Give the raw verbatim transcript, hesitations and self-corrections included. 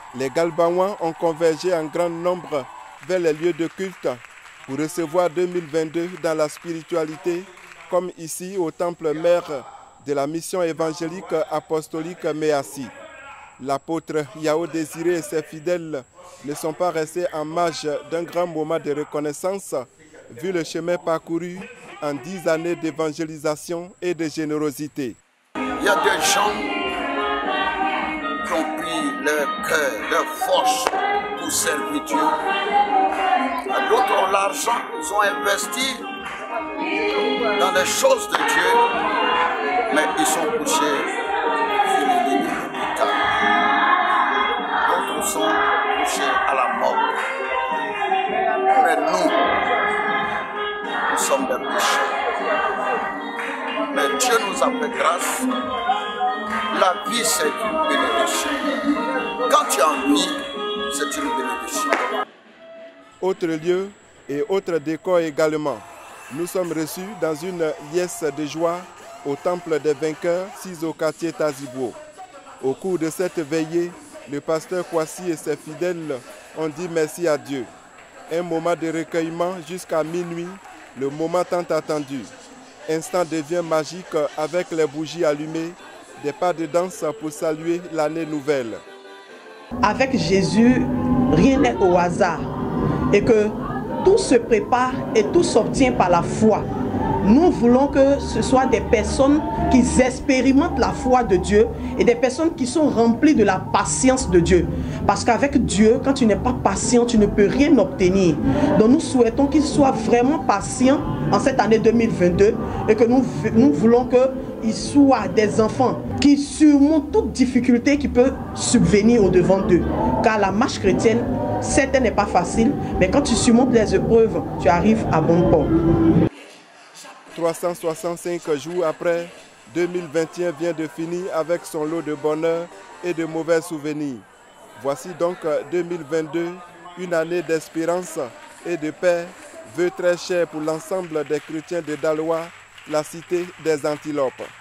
Les Galbanois ont convergé en grand nombre vers les lieux de culte pour recevoir deux mille vingt-deux dans la spiritualité, comme ici au temple mère de la mission évangélique apostolique Méassi. L'apôtre Yao Désiré et ses fidèles ne sont pas restés en marge d'un grand moment de reconnaissance, vu le chemin parcouru en dix années d'évangélisation et de générosité. Il y a des gens qui ont pris leur cœur, leur force pour servir Dieu. D'autres ont l'argent, ils ont investi dans les choses de Dieu, mais ils sont couchés sur les lits de l'hôpital. D'autres sont couchés à la mort. Mais nous, nous sommes des pécheurs. Mais Dieu nous a fait grâce. La vie, c'est une bénédiction. Quand tu es en vie, c'est une bénédiction. Autre lieu et autre décor également. Nous sommes reçus dans une liesse de joie au temple des vainqueurs, sis au quartier Tazibo. Au cours de cette veillée, le pasteur Kwasi et ses fidèles ont dit merci à Dieu. Un moment de recueillement jusqu'à minuit, le moment tant attendu. Instant devient magique avec les bougies allumées, des pas de danse pour saluer l'année nouvelle. Avec Jésus, rien n'est au hasard et que tout se prépare et tout s'obtient par la foi. Nous voulons que ce soit des personnes qui expérimentent la foi de Dieu et des personnes qui sont remplies de la patience de Dieu. Parce qu'avec Dieu, quand tu n'es pas patient, tu ne peux rien obtenir. Donc nous souhaitons qu'ils soient vraiment patients en cette année deux mille vingt-deux et que nous, nous voulons qu'ils soient des enfants qui surmontent toute difficulté qui peut subvenir au-devant d'eux. Car la marche chrétienne, certes, elle n'est pas facile, mais quand tu surmontes les épreuves, tu arrives à bon port. trois cent soixante-cinq jours après, deux mille vingt et un vient de finir avec son lot de bonheur et de mauvais souvenirs. Voici donc deux mille vingt-deux, une année d'espérance et de paix, vœu très cher pour l'ensemble des chrétiens de Daloa, la cité des Antilopes.